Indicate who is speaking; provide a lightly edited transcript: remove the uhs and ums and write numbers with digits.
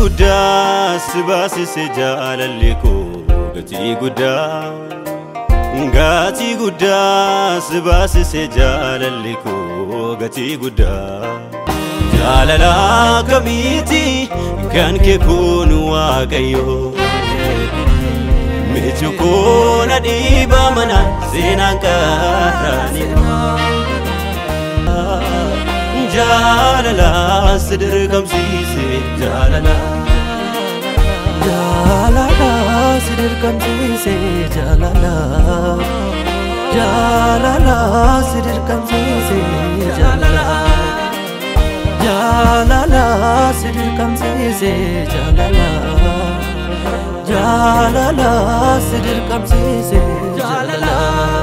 Speaker 1: gudda sibaasise jaalalli koo gatii gudda sibaasise jaalalli koo gatii gudda jaalala kamiiti kan kee kun waaqayyo michu koona dhiiba mana seenaan qarraani jaalala sidir kamsiise jaalala sidir kamsiise jaalala sidir kamsiise jaalala sidir kamsiise jaalala sidir kamsiise jaalala